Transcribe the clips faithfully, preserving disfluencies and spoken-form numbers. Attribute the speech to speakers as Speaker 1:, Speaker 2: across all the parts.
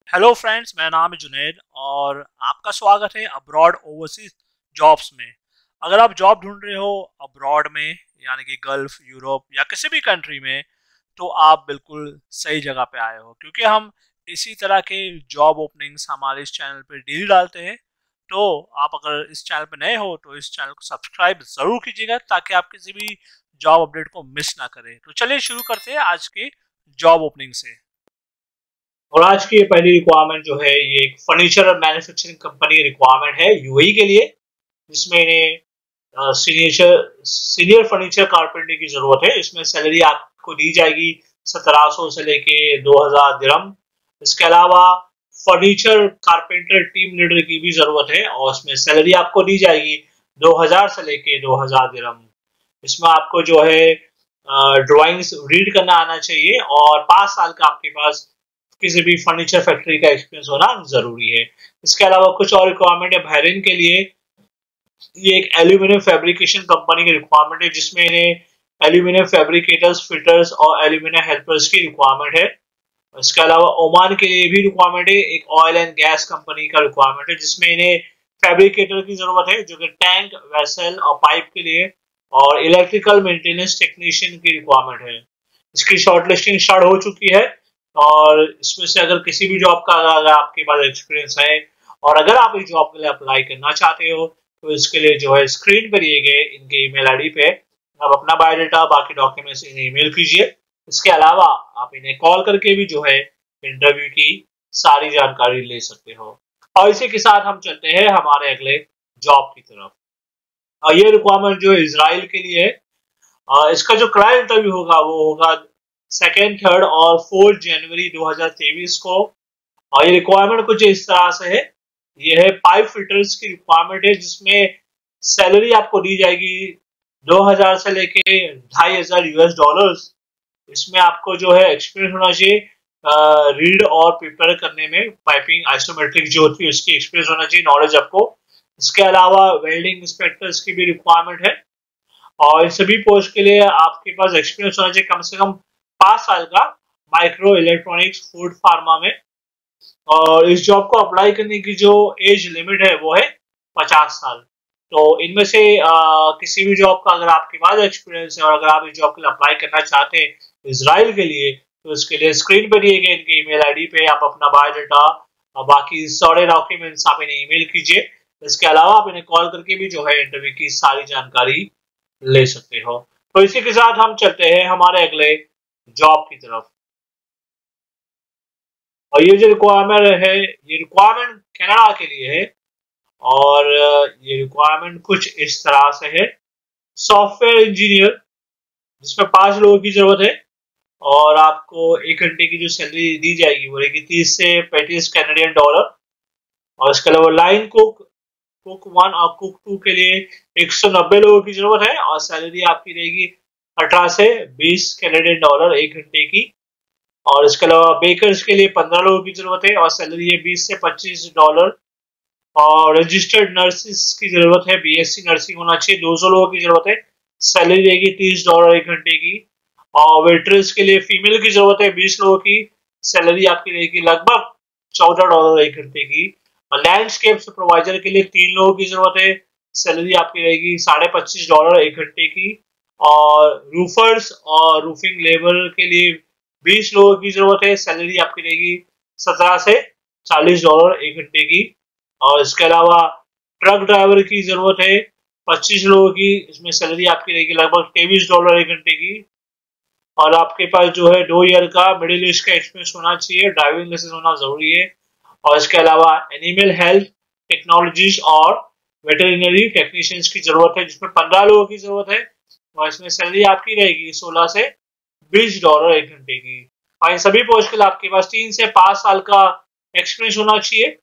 Speaker 1: Hello friends, मेरा नाम है जुनैद और आपका स्वागत है अब्रॉड ओवरसीज जॉब्स में। अगर आप जॉब ढूंढ रहे हो अब्रॉड में, यानी कि गल्फ, यूरोप या किसी भी कंट्री में, तो आप बिल्कुल सही जगह पे आए हो, क्योंकि हम इसी तरह के जॉब ओपनिंग्स हमारे इस चैनल पे डेली डालते हैं। तो आप अगर इस चैनल पे नए हो तो इस चैनल को सब्सक्राइब जरूर कीजिएगा, ताकि आप किसी भी जॉब अपडेट को मिस ना करें। तो चलिए शुरू करते हैं आज के जॉब ओपनिंग से।
Speaker 2: और आज की ये पहली रिक्वायरमेंट जो है ये एक फर्नीचर और मैन्युफैक्चरिंग कंपनी रिक्वायरमेंट है यूएई के लिए, जिसमें इन्हें सीनियर सीनियर फर्नीचर कारपेंटर की जरूरत है। इसमें सैलरी आपको दी जाएगी सत्रह सौ से लेके दो हजार दिरहम। इसके अलावा फर्नीचर कारपेंटर टीम लीडर की भी जरूरत है और इसमें सैलरी आपको दी जाएगी दो हजार से लेके दो हजार दिरहम। इसमें आपको जो है ड्राइंग्स रीड करना आना चाहिए और पांच साल का आपके पास किसी भी फर्नीचर फैक्ट्री का एक्सपीरियंस होना जरूरी है। इसके अलावा कुछ और रिक्वायरमेंट है बहरीन के लिए। ये एक एल्यूमिनियम फैब्रिकेशन कंपनी की रिक्वायरमेंट है, जिसमें इन्हें एल्यूमिनियम फैब्रिकेटर्स, फिटर्स और एल्यूमिनियम हेल्पर्स की रिक्वायरमेंट है। इसके अलावा ओमान के लिए भी रिक्वायरमेंट है, एक ऑयल एंड गैस कंपनी का रिक्वायरमेंट है, जिसमें इन्हें फैब्रिकेटर की जरूरत है जो कि टैंक, वेसल और पाइप के लिए, और इलेक्ट्रिकल मेंटेनेंस टेक्नीशियन की रिक्वायरमेंट है। इसकी शॉर्टलिस्टिंग स्टार्ट हो चुकी है और इसमें से अगर किसी भी जॉब का अगर आपके पास एक्सपीरियंस है और अगर आप इस जॉब के लिए अप्लाई करना चाहते हो तो इसके लिए जो है स्क्रीन पर दिए गए इनके ईमेल आईडी पे आप अपना बायोडाटा, बाकी डॉक्यूमेंट्स इन्हें ईमेल कीजिए। इसके अलावा आप इन्हें कॉल करके भी जो है इंटरव्यू की सारी जानकारी ले सकते हो। और इसी के साथ हम चलते हैं हमारे अगले जॉब की तरफ। और ये रिक्वायरमेंट जो है इजराइल के लिए है। इसका जो क्लाइंट इंटरव्यू होगा वो होगा सेकेंड, थर्ड और फोर्थ जनवरी दो हजार तेईस को। और ये रिक्वायरमेंट कुछ इस तरह से है। ये है पाइप फिटर्स की रिक्वायरमेंट है, जिसमें सैलरी आपको दी जाएगी दो हजार से लेके ढाई हजार यूएस डॉलर्स। इसमें आपको जो है एक्सपीरियंस होना चाहिए रीड और प्रिपेयर करने में, पाइपिंग आइसोमेट्रिक जो होती है उसकी एक्सपीरियंस होना चाहिए, नॉलेज आपको। इसके अलावा वेल्डिंग इंस्पेक्टर्स की भी रिक्वायरमेंट है और इन सभी पोस्ट के लिए आपके पास एक्सपीरियंस होना चाहिए कम से कम पांच साल का माइक्रो इलेक्ट्रॉनिक्स, फूड, फार्मा में। और इस जॉब को अप्लाई करने की जो एज लिमिट है वो है पचास साल। तो इनमें से आ, किसी भी जॉब का अगर आपके पास एक्सपीरियंस है और अगर आप इस जॉब के लिए अप्लाई करना चाहते हैं इजराइल के लिए, तो इसके लिए स्क्रीन पर दिए गए इनके ईमेल आईडी पे आप अपना बायोडाटा और बाकी सारे डॉक्यूमेंट्स आप इन्हें ईमेल कीजिए। इसके अलावा आप इन्हें कॉल करके भी जो है इंटरव्यू की सारी जानकारी ले सकते हो। तो इसी के साथ हम चलते हैं हमारे अगले जॉब की तरफ। और ये जो रिक्वायरमेंट है ये रिक्वायरमेंट कनाडा के लिए है और ये रिक्वायरमेंट कुछ इस तरह से है। सॉफ्टवेयर इंजीनियर, जिसमें पांच लोगों की जरूरत है और आपको एक घंटे की जो सैलरी दी जाएगी वो रहेगी तीस से पैंतीस कैनेडियन डॉलर। और इसके अलावा लाइन कुक, कुक वन और कुक टू के लिए एक सौ नब्बे लोगों की जरूरत है और सैलरी आपकी रहेगी अठारह से बीस कैनेडियन डॉलर एक घंटे की। और इसके अलावा बेकर्स के लिए पंद्रह लोगों की जरूरत है और सैलरी है बीस से पच्चीस डॉलर। और रजिस्टर्ड नर्सिस की जरूरत है, बीएससी नर्सिंग होना चाहिए, दो सौ लोगों की जरूरत है, सैलरी रहेगी तीस डॉलर एक घंटे की। और वेट्रेस के लिए फीमेल की जरूरत है बीस लोगों की, सैलरी आपकी रहेगी लगभग चौदह डॉलर एक घंटे की। और लैंडस्केप सुपरवाइजर के लिए तीन लोगों की जरूरत है, सैलरी आपकी रहेगी साढ़े पच्चीस डॉलर एक घंटे की। और रूफर्स और रूफिंग लेबर के लिए बीस लोगों की जरूरत है, सैलरी आपकी रहेगी सत्रह से चालीस डॉलर एक घंटे की। और इसके अलावा ट्रक ड्राइवर की जरूरत है पच्चीस लोगों की, इसमें सैलरी आपकी रहेगी लगभग तेईस डॉलर एक घंटे की। और आपके पास जो है दो ईयर का मिडिल ईस्ट का एक्सपीरियंस होना चाहिए, ड्राइविंग लाइसेंस होना जरूरी है। और इसके अलावा एनिमल हेल्थ टेक्नोलॉजीज और वेटरनरी टेक्नीशियंस की जरूरत है, जिसमें पंद्रह लोगों की जरूरत है और इसमें सैलरी आपकी रहेगी सोलह से बीस डॉलर एक घंटे की। और इन सभी पोस्ट के लिए आपके पास तीन से पांच साल का एक्सपीरियंस होना चाहिए।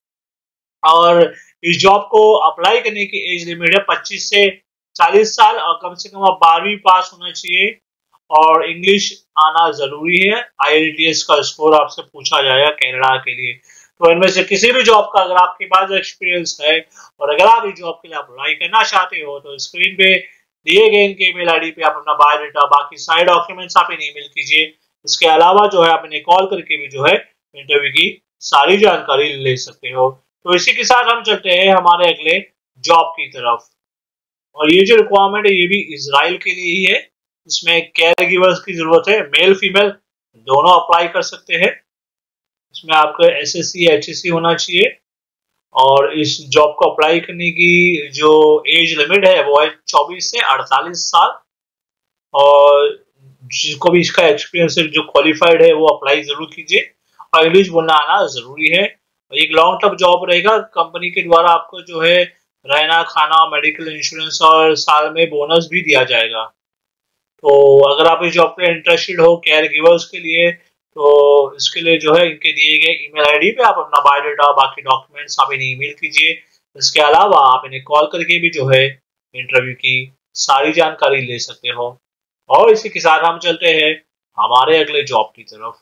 Speaker 2: और इस जॉब को अप्लाई करने की एज लिमिट है पच्चीस से चालीस साल और कम से कम आप बारहवीं पास होना चाहिए और इंग्लिश आना जरूरी है। आईएलटीएस का स्कोर आपसे पूछा जाएगा कनाडा के लिए। तो इनमें से किसी भी जॉब का अगर आपके पास एक्सपीरियंस है और अगर आप इस जॉब के लिए अप्लाई करना चाहते हो तो स्क्रीन पे दिए गए इनके ईमेल आईडी पे आप अपना बायोडाटा, बाकी सारे डॉक्यूमेंट्स आप इन्हें ईमेल कीजिए। इसके अलावा जो है आप इन्हें कॉल करके भी जो है इंटरव्यू की सारी जानकारी ले सकते हो। तो इसी के साथ हम चलते हैं हमारे अगले जॉब की तरफ। और ये जो रिक्वायरमेंट है ये भी इजराइल के लिए ही है। इसमें केयर गिवर्स की जरूरत है, मेल फीमेल दोनों अप्लाई कर सकते हैं। इसमें आपका S S C H S C होना चाहिए और इस जॉब को अप्लाई करने की जो एज लिमिट है वो है चौबीस से अड़तालीस साल। और जिसको भी इसका एक्सपीरियंस है, जो क्वालिफाइड है, वो अप्लाई जरूर कीजिए और इंग्लिश बोलना आना जरूरी है। एक लॉन्ग टर्म जॉब रहेगा, कंपनी के द्वारा आपको जो है रहना, खाना, मेडिकल इंश्योरेंस और साल में बोनस भी दिया जाएगा। तो अगर आप इस जॉब पे इंटरेस्टेड हो केयर गिवर्स के लिए, तो इसके लिए जो है इनके दिए गए ईमेल आईडी पे आप अपना बायोडाटा, बाकी डॉक्यूमेंट्स आप इन्हें ईमेल कीजिए। इसके अलावा आप इन्हें कॉल करके भी जो है इंटरव्यू की सारी जानकारी ले सकते हो। और इसी के साथ हम चलते हैं हमारे अगले जॉब की तरफ।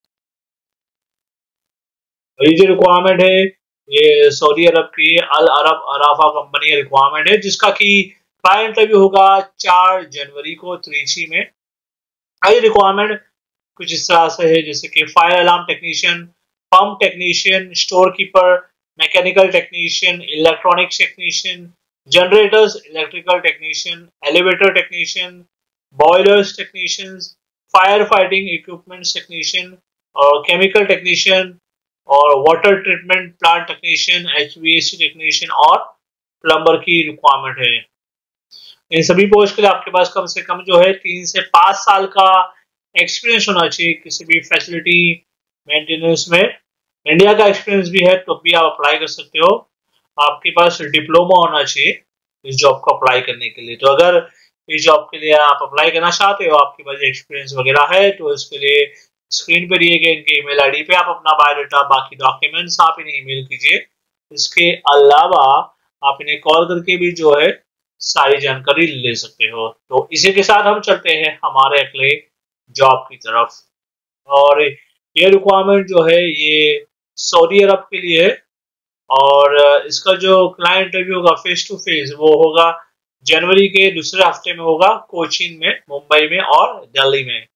Speaker 2: ये जो रिक्वायरमेंट है ये सऊदी अरब की Al Arab Arafa company requirement है, जिसका कि क्लाइंट इंटरव्यू होगा चार जनवरी को त्रिची में। ये रिक्वायरमेंट कुछ इस तरह से है, जैसे कि fire alarm technician, pump technician, store keeper, mechanical technician, electronics technician, generators electrical technician, elevator technician, boilers technician, fire fighting equipments technician और केमिकल टेक्नीशियन और water treatment plant technician, H V A C technician और plumber की requirement है। इन सभी post के लिए आपके पास कम से कम जो है तीन से पांच साल का एक्सपीरियंस होना चाहिए किसी भी फैसिलिटी मेंटेनेंस में। इंडिया का एक्सपीरियंस भी है तो भी आप अप्लाई कर सकते हो। आपके पास डिप्लोमा होना चाहिए इस जॉब को अप्लाई करने के लिए। तो अगर इस जॉब के लिए आप अप्लाई करना चाहते हो, आपके पास एक्सपीरियंस वगैरह है, तो इसके लिए स्क्रीन पर दिए गए इनके ईमेल आईडी पे आप अपना बायोडाटा, बाकी डॉक्यूमेंट्स आप इन्हें ईमेल कीजिए। इसके अलावा आप इन्हें कॉल करके भी जो है सारी जानकारी ले सकते हो। तो इसी के साथ हम चलते हैं हमारे अगले जॉब की तरफ। और ये रिक्वायरमेंट जो है ये सऊदी अरब के लिए है और इसका जो क्लाइंट इंटरव्यू होगा फेस टू फेस वो होगा जनवरी के दूसरे हफ्ते में होगा, कोचीन में, मुंबई में और दिल्ली में।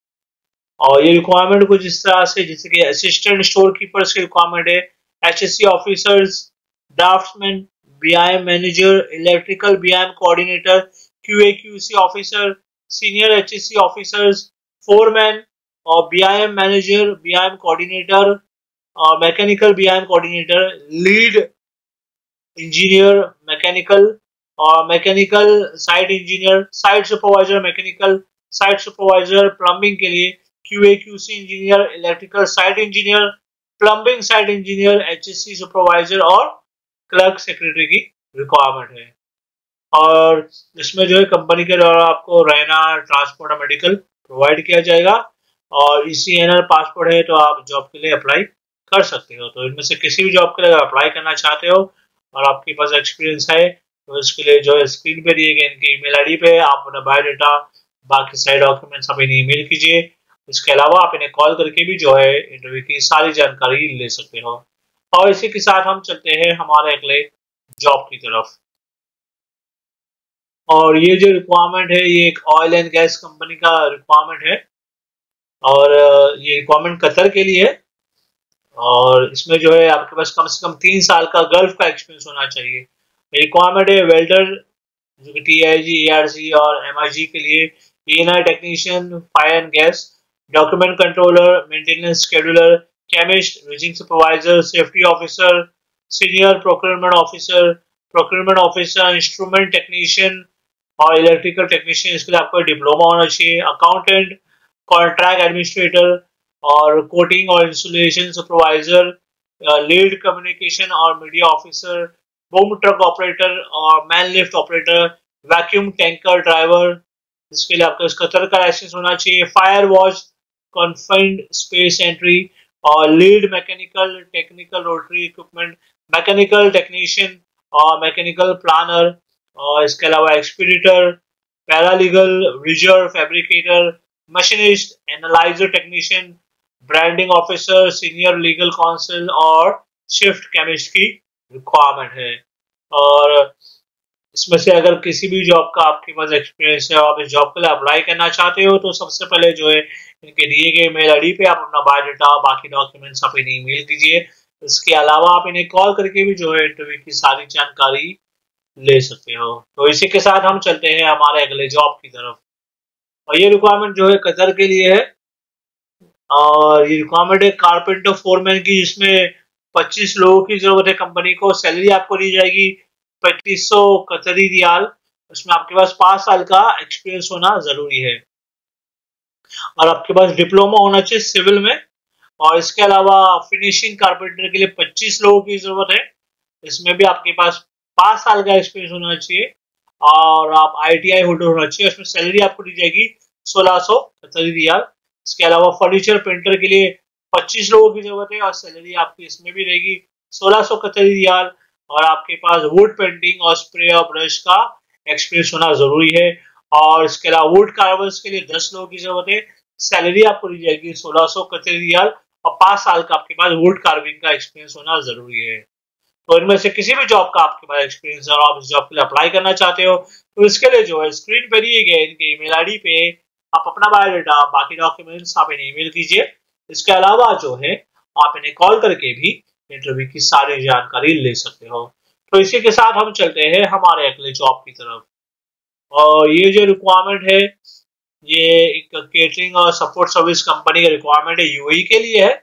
Speaker 2: और ये रिक्वायरमेंट कुछ इस तरह से, जैसे कि असिस्टेंट स्टोर कीपर्स की रिक्वायरमेंट है, H S C officers, draftsman, B I M manager, electrical B I M coordinator, Q A Q C officer, senior H S C officers, foreman और B I M manager, B I M coordinator और mechanical B I M coordinator, lead engineer mechanical और mechanical site engineer, site supervisor mechanical, site supervisor plumbing के लिए Q A Q C engineer, electrical site engineer, plumbing site engineer, H S C supervisor और clerk secretary की requirement है। और इसमें जो है कंपनी के द्वारा आपको रहना, ट्रांसपोर्ट और मेडिकल प्रोवाइड किया जाएगा और E C N R passport है तो आप जॉब के लिए अप्लाई कर सकते हो। तो इनमें से किसी भी जॉब के लिए अप्लाई करना चाहते हो और आपके पास एक्सपीरियंस है तो इसके लिए जो है स्क्रीन पे दिए गए इनके ईमेल आईडी पे आप अपना बायोडाटा, बाकी सारे डॉक्यूमेंट्स आप इन्हें ईमेल कीजिए। इसके अलावा आप इन्हें कॉल करके भी जो है इंटरव्यू की सारी जानकारी ले सकते हो। और इसी के साथ हम चलते हैं हमारे अगले जॉब की तरफ। और ये जो रिक्वायरमेंट है ये एक ऑयल एंड गैस कंपनी का रिक्वायरमेंट है और ये रिक्वायरमेंट कतर के लिए है। और इसमें जो है आपके पास कम से कम तीन साल का गल्फ का एक्सपीरियंस होना चाहिए। रिक्वायरमेंट है वेल्डर, जो कि T I ji, A R C और एम आई जी के लिए, E and I technician, fire and gas, document controller, maintenance scheduler, chemist, rigging supervisor, safety officer, senior procurement officer, procurement officer, instrument technician और electrical technician. इसके लिए आपको diploma होना चाहिए। Accountant, contract administrator और coating और इंसुलेशन सुपरवाइजर, लीड कम्युनिकेशन और media officer, boom truck operator और man lift operator, vacuum tanker driver. इसके लिए आपको कतर का लाइसेंस होना चाहिए। Fire watch, confined space entry और lead mechanical technical rotary equipment, mechanical technician और मैकेनिकल प्लानर। और इसके अलावा expeditor, paralegal, reserve, fabricator, machinist, analyzer technician, branding officer, senior legal counsel और शिफ्ट केमिस्ट की रिक्वायरमेंट है। और इसमें से अगर किसी भी जॉब का आपके पास एक्सपीरियंस है और आप इस जॉब के लिए अप्लाई करना चाहते हो तो सबसे पहले जो है इनके दिए गए मेल आईडी पे आप अपना बायोडाटा और बाकी डॉक्यूमेंट्स आप इन्हें ईमेल कीजिए। इसके अलावा आप इन्हें कॉल करके भी जो है इंटरव्यू की सारी जानकारी ले सकते हो। तो इसी के साथ हम चलते हैं हमारे अगले जॉब की तरफ, और ये रिक्वायरमेंट जो है कतर के लिए है, और ये रिक्वायरमेंट है कारपेंटर फोरमैन की, जिसमें पच्चीस लोगों की जरूरत है कंपनी को। सैलरी आपको दी जाएगी पैंतीस सौ कतरी रियाल। उसमें आपके पास पांच साल का एक्सपीरियंस होना जरूरी है और आपके पास डिप्लोमा होना चाहिए सिविल में। और इसके अलावा फिनिशिंग कारपेंटर के लिए पच्चीस लोगों की जरूरत है। इसमें भी आपके पास पांच साल का एक्सपीरियंस होना चाहिए और आप आईटीआई होल्डर होना चाहिए। उसमें सैलरी आपको दी जाएगी सोलह सौ कतरी रियाल। इसके अलावा फर्नीचर पेंटर के लिए पच्चीस लोगों की जरूरत है और सैलरी आपकी इसमें भी रहेगी सोलह सौ कतरी रियाल। और आपके पास वुड पेंटिंग और स्प्रे और ब्रश का एक्सपीरियंस होना जरूरी है। और इसके अलावा वुड कार्वर्स के लिए दस लोगों की जरूरत है। सैलरी आपको दी जाएगी सोलह सौ कतरी रियाल और पांच साल का आपके पास वुड कार्विंग का एक्सपीरियंस होना जरूरी है। तो इनमें से किसी भी जॉब का आपके पास एक्सपीरियंस है और आप इस जॉब के लिए अप्लाई करना चाहते हो तो इसके लिए जो है स्क्रीन पर दिए गए इनके ईमेल आईडी पे आप अपना बायोडाटा बाकी डॉक्यूमेंट्स आप इन्हें ईमेल कीजिए। इसके अलावा जो है आप इन्हें कॉल करके भी इंटरव्यू की सारी जानकारी ले सकते हो। तो इसी के साथ हम चलते हैं हमारे अगले जॉब की तरफ, और ये जो रिक्वायरमेंट है ये एक केटरिंग और सपोर्ट सर्विस कंपनी का रिक्वायरमेंट है, यूएई के लिए है।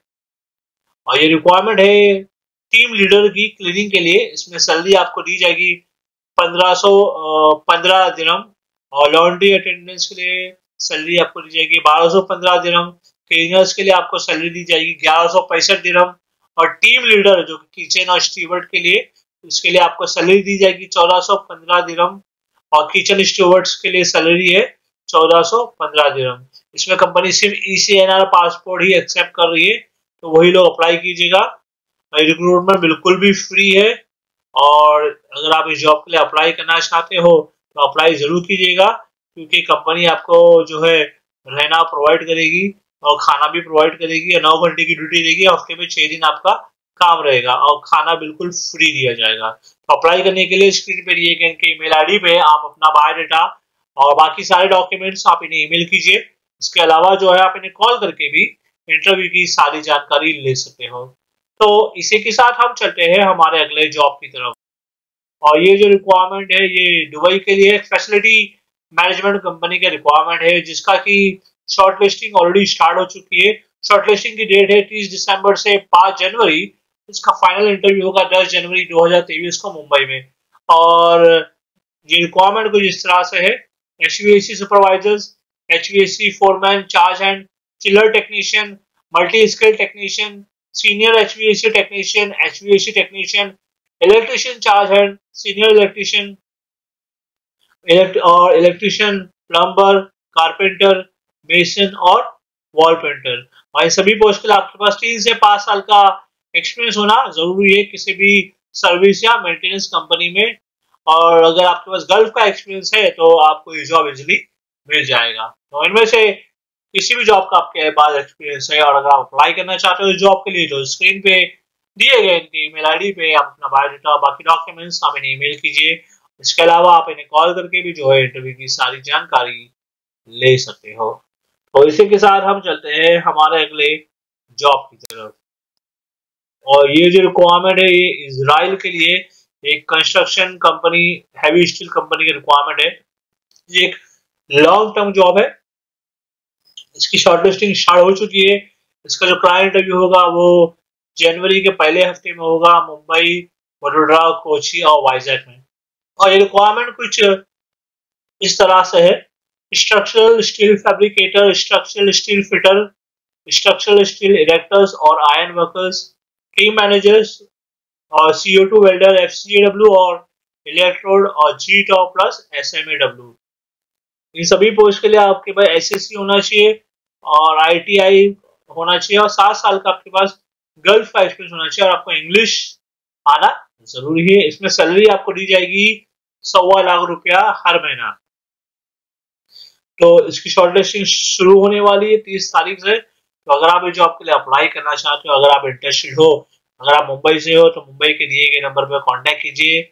Speaker 2: और ये रिक्वायरमेंट है टीम लीडर की क्लीनिंग के लिए। इसमें सैलरी आपको दी जाएगी पंद्रह सौ पंद्रह दिरहम और लॉन्ड्री अटेंडेंस के लिए सैलरी आपको दी जाएगी बारह सौ पंद्रह दिरहम। क्लीनर्स के लिए आपको सैलरी दी जाएगी ग्यारह सौ पैंसठ दिरहम। और टीम लीडर जो किचन और स्टीवर्ड के लिए, इसके लिए आपको सैलरी दी जाएगी चौदह सौ पंद्रह दिरहम। और किचन स्टीवर्ड्स के लिए सैलरी है चौदह सौ पंद्रह दिरहम। इसमें कंपनी सिर्फ ईसीएनआर पासपोर्ट ही एक्सेप्ट कर रही है, तो वही लोग अप्लाई कीजिएगा। रिक्रूटमेंट बिल्कुल भी फ्री है और अगर आप इस जॉब के लिए अप्लाई करना चाहते हो तो अप्लाई जरूर कीजिएगा, क्योंकि कंपनी आपको जो है रहना प्रोवाइड करेगी और खाना भी प्रोवाइड करेगी। नौ घंटे की ड्यूटी देगी, हफ्ते में छह दिन आपका काम रहेगा और खाना बिल्कुल फ्री दिया जाएगा। तो अप्लाई करने के लिए स्क्रीन पे दिए गए इनके ईमेल आईडी पे आप अपना बायोडाटा और बाकी सारे डॉक्यूमेंट्स आप इन्हें ईमेल कीजिए। इसके अलावा जो है आप इन्हें कॉल करके भी इंटरव्यू की सारी जानकारी ले सकते हो। तो इसी के साथ हम चलते हैं हमारे अगले जॉब की तरफ, और ये जो रिक्वायरमेंट है ये दुबई के लिए फैसिलिटी मैनेजमेंट कंपनी का रिक्वायरमेंट है, जिसका की शॉर्ट लिस्टिंग ऑलरेडी स्टार्ट हो चुकी है। शॉर्ट लिस्टिंग की डेट है तीस दिसंबर से पांच जनवरी। इसका फाइनल इंटरव्यू होगा दस जनवरी दो हजार तेईस को मुंबई में। और ये रिक्वायरमेंट कुछ इस तरह से है: HVAC supervisors, HVAC foreman, charge and chiller technician, multi skill technician, senior HVAC technician, HVAC technician, electrician charge hand, senior electrician और इलेक्ट्रिशियन, प्लम्बर, कारपेंटर, मेसन और वॉल पेंटर। और इन सभी पोस्ट के लिए आपके पास तीन से पांच साल का एक्सपीरियंस होना जरूरी है किसी भी सर्विस या मेंटेनेंस कंपनी में। और अगर आपके पास गल्फ का एक्सपीरियंस है तो आपको ये जॉब इजिली मिल जाएगा। तो इनमें से किसी भी जॉब का आपके पास एक्सपीरियंस है और अगर आप अप्लाई करना चाहते हो इस जॉब के लिए तो स्क्रीन पे दिए गए इनके ईमेल आईडी पे आप अपना बायोडाटा बाकी डॉक्यूमेंट्स आप इन्हें ईमेल कीजिए। इसके अलावा आप इन्हें कॉल करके भी जो है इंटरव्यू की सारी जानकारी ले सकते हो। तो इसी के साथ हम चलते हैं हमारे अगले जॉब की तरफ, और ये जो रिक्वायरमेंट है ये इजराइल के लिए एक construction company, heavy steel company की रिक्वायरमेंट है। ये एक लॉन्ग टर्म जॉब है। इसकी शॉर्टलिस्टिंग स्टार्ट हो चुकी है। इसका जो क्लाइंट इंटरव्यू होगा वो जनवरी के पहले हफ्ते में होगा मुंबई, वडोदरा, कोची और वाइजैक में। और ये रिक्वायरमेंट कुछ इस तरह से है: structural steel fabricator, structural steel fitter, structural steel erectors और आयरन वर्कर्स, टीम मैनेजर्स और C O two welder, F C A W और इलेक्ट्रोड और G top plus S M A W. इन सभी पोस्ट के लिए आपके पास एस एस सी होना चाहिए और आई टी आई होना चाहिए और सात साल का आपके पास गल्फ का एक्सपीरियंस होना चाहिए और आपको इंग्लिश आना जरूरी है। इसमें सैलरी आपको दी जाएगी सवा लाख रुपया हर महीना। तो इसकी शॉर्टलिस्टिंग शुरू होने वाली है तीस तारीख से। तो अगर आप इस जॉब के लिए अप्लाई करना चाहते हो, अगर आप इंटरेस्टेड हो, अगर आप मुंबई से हो तो मुंबई के दिए गए नंबर पर कॉन्टेक्ट कीजिए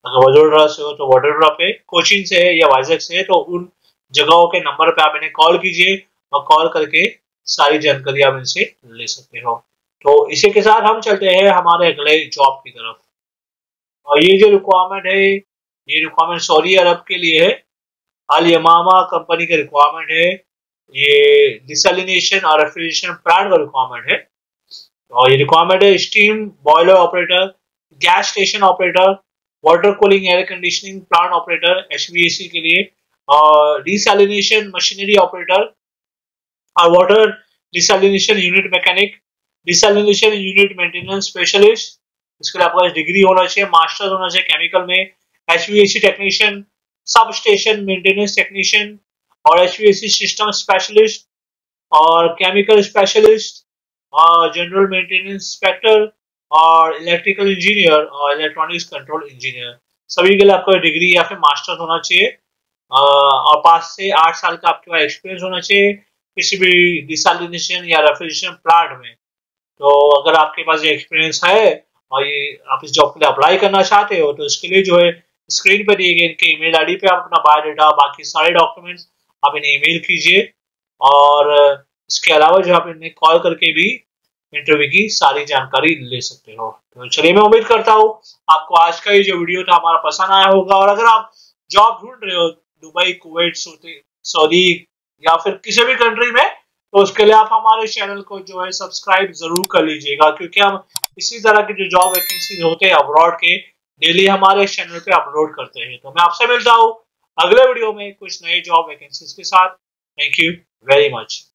Speaker 2: अगर वडोदरा से हो तो वडोदरा पे, कोचीन से है या वाइजैक से है तो उन जगहों के नंबर पे आप इन्हें कॉल कीजिए और कॉल करके सारी जानकारी आप इनसे ले सकते हो। तो इसी के साथ हम चलते हैं हमारे अगले जॉब की तरफ। और ये जो रिक्वायरमेंट है, ये रिक्वायरमेंट सऊदी अरब के लिए है। अल यमामा कंपनी का रिक्वायरमेंट है। ये डिसैलिनेशन और रेफ्रिजरेशन प्लांट का रिक्वायरमेंट है। और ये रिक्वायरमेंट है steam boiler operator, gas station operator, water cooling air conditioning plant operator H V A C के लिए, और डिसैलिनेशन मशीनरी ऑपरेटर और water desalination unit mechanic, desalination unit maintenance specialist. इसके लिए आपके पास डिग्री होना चाहिए, मास्टर्स होना चाहिए केमिकल में, H V A C technician, substation maintenance technician और H V A C system specialist और केमिकल स्पेशलिस्ट और जनरल मेंटेनेंस इंस्पेक्टर और इलेक्ट्रिकल इंजीनियर और इलेक्ट्रॉनिक्स कंट्रोल इंजीनियर। सभी के लिए आपको डिग्री या फिर मास्टर्स होना चाहिए और पाँच से आठ साल का आपके पास एक्सपीरियंस होना चाहिए किसी भी डिसैलिनेशन या रेफ्रिजरेशन प्लांट में। तो अगर आपके पास ये एक्सपीरियंस है और ये आप इस जॉब के लिए अप्लाई करना चाहते हो तो इसके लिए जो है स्क्रीन पर दिए गए इनके ईमेल आईडी पे आप अपना बायोडाटा बाकी सारे डॉक्यूमेंट्स आप इन्हें ईमेल कीजिए और इसके अलावा जो आप इन्हें कॉल करके भी इंटरव्यू की सारी जानकारी ले सकते हो। तो चलिए, मैं उम्मीद करता हूँ आपको आज का ये जो वीडियो था हमारा पसंद आया होगा। और अगर आप जॉब ढूंढ रहे हो दुबई, कुवैत, सऊदी या फिर किसी भी कंट्री में, तो उसके लिए आप हमारे चैनल को जो है सब्सक्राइब जरूर कर लीजिएगा, क्योंकि हम इसी तरह के जो जॉब वैकेंसीज होते हैं अब्रॉड के डेली हमारे चैनल पे अपलोड करते हैं। तो मैं आपसे मिलता हूँ अगले वीडियो में कुछ नए जॉब वैकेंसीज के साथ। Thank you very much.